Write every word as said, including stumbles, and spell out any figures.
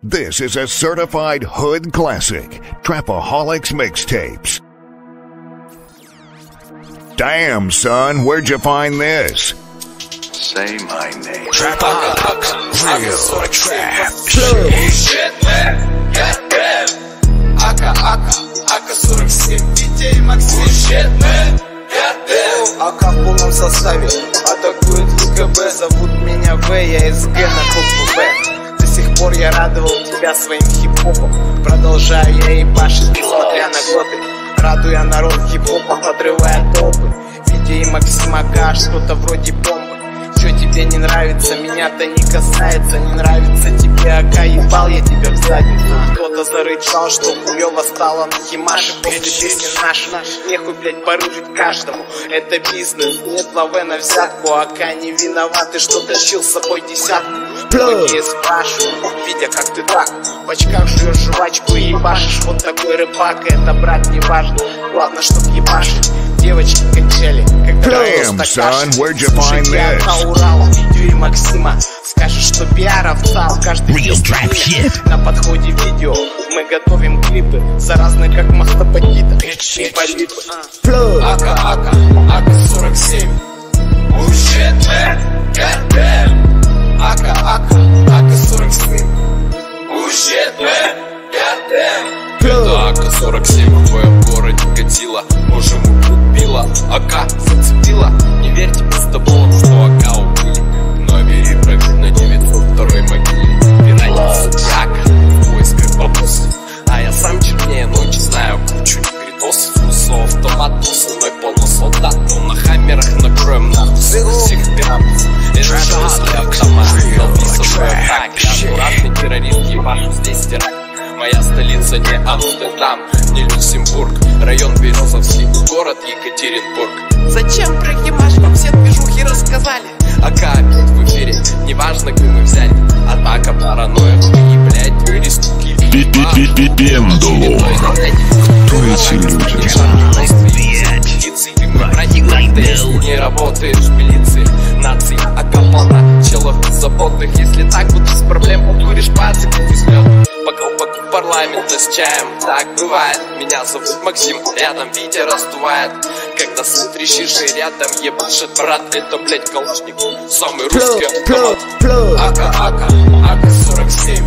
This is a certified hood classic, Trapaholics Mixtapes. Damn, son, where'd you find this? Say my name. Trapaholics, real trap shit, man. Goddamn. Ака, ака, ака сорок семь, детей Максим, shit, man. Goddamn. Ака в полном составе атакует ВКБ. Зовут меня В, я из Г на букву Б. До сих пор я радовал тебя своим хип-хопом. Продолжаю я ебашить, несмотря на годы. Радуя народ хип-хопом, подрывая толпы. Видя и Максима Г, что-то вроде бомбы. Чё тебе не нравится, меня-то не касается. Не нравится тебе АК, ебал я тебя в задницу. Кто-то зарычал, что хуёво стало на Химаше. После песни нашей, нехуй, блять, порыжить каждому. Это бизнес, нет лаве на взятку. АК не виноваты, что тащил с собой десятку. Многие спрашивают, видя как ты так в очках жуешь жвачку и ебашишь. Вот такой рыбак, это, брат, не важно. Главное, чтоб ебашить. Девочки качели, когда Damn, son, where'd you find я this? на Урал, видео и Максима. Скажешь, что пиар овца, каждый песня. На подходе видео мы готовим клипы. Заразны, как мастопатита. И полипы. Ака, ака, ака сорок семь. Oh shit, man, goddamn. Ака, ака, ака сорок семь. Oh shit, man, goddamn. Это АК сорок семь, в твоем городе катила. Можем убила, АК зацепила. Не верьте пиздоболам, что АК убили. Но бери проверь на девятьсот второй могиле. Пиратец АК в поисках бабусы. А я сам чернее ночи знаю кучу негритосов. Усо автомат, со мной полно солдат. Но на хаммерах накроем нахуй всех пиратов. Это жестко автомат, долби со свой АК. Аккуратный террорист, ебашу здесь теракт. Моя столица не Амстердам, не Люксембург. Район Березовский, город Екатеринбург. Зачем про Химаш вам все движухи рассказали? АК опять в эфире, неважно, где мы взяли. Атака, паранойя, и, блядь, вырезки. Пендулу. Кто эти люди? Не работаешь в милиции. Нации АК полна челов беззаботных. Если так вот без проблем покуришь пальцы, как взлет. По колпаку парламента с чаем. Так бывает. Меня зовут Максим, рядом Витя раздувает. Когда смотришь и рядом ебашит брат. Это, блядь, калашник, самый русский автомат. Ака, ака, ака сорок семь.